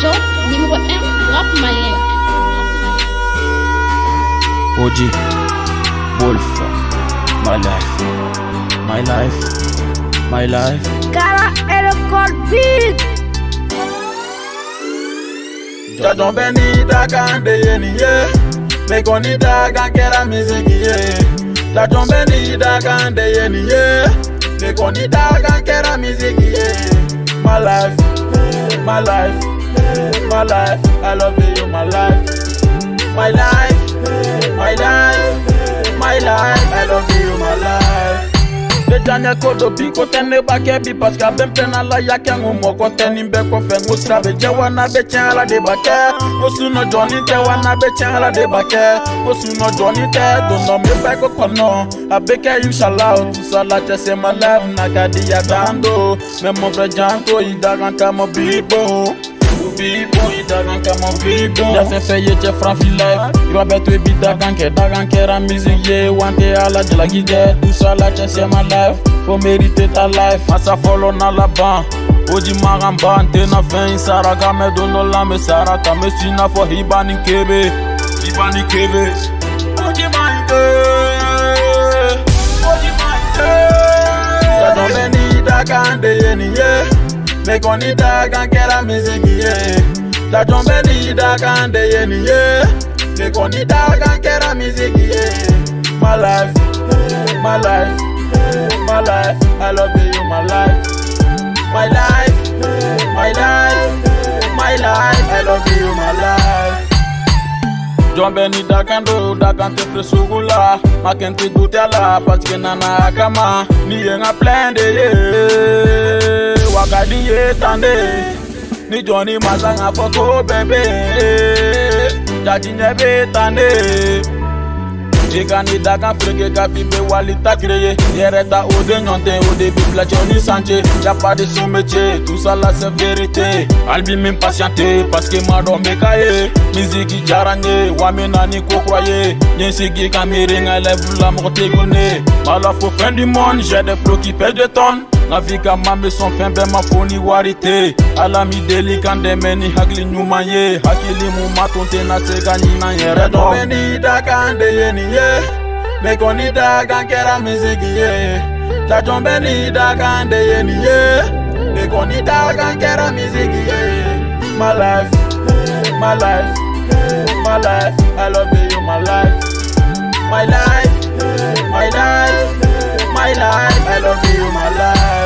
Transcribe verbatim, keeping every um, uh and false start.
Joe, numéro un, rap malien. O G, Wolf, my life, my life, my life. Cara et le Coldbeat. Jajon beni dagan de yeni ye, me koni dagan kera miziki ye. Jajon beni dagan de yeni ye, me koni dagan kera miziki ye. My life, my life, my life, I love you, my life, my life, my life, my life, I love you, my life. Le dernier kodo bi kote ne bake bi paska ben plena la yake ngumo kote nimbe kofe ngusra be jewana be chala de bake osuno Johnny te wana be chala de bake osuno Johnny te dono me bako kono abeke inshallah tout ça la c'est ma life nakadi ya dando même mon frère Janko idagan kama bibo bibo idagan kama bibo ya se feye che franfi life iba beto bi dagan ke dagan ke ra musique ye wante ala de la guide tout ça la c'est ma life faut mériter ta life asa follow na la ban oji maramba ndena fin saraka me dono la me saraka me sina for hibani kebe hibani kebe oji mande oji mande ya don beni dagan de yeni ye me koni dagan kera miziki ye la don beni dagan de yeni ye me koni dagan kera miziki ye my life my life my life, I love you, my life, my life, my life, my life, I love you, my life. John Benny dakando, dakante presugula, makente gutela, parce que nana akama, ni yenga plein de ye, wakadi ye tande, ni Johnny mazanga foko bebe, jadi nyebe tande. Jekani dagan frege gafi be walita créé. Yereta ode nyonte ode bi plachoni sanche. Y'a pas de son métier, tout ça là c'est vérité. Albi m'impatienté parce que ma don me kaye. Musique jaranye, wamena ni ko croyé. Nyensigi kamiringa lève la morte gone. Mala faut fin du monde, j'ai des flots qui pèsent des tonnes. La vie kama me son fin ben ma foni warité. Alami deli kande meni hagli nyumanye. Hakili mu matonte na se gani na yere do. Beni dakande yeni ye. Me koni dagan kera miziki ye. Jajon beni dagan de yeni ye. Me koni dagan kera miziki ye. My life, my life, my life, I love you, my life, my life, my life, my life, I love you, my life.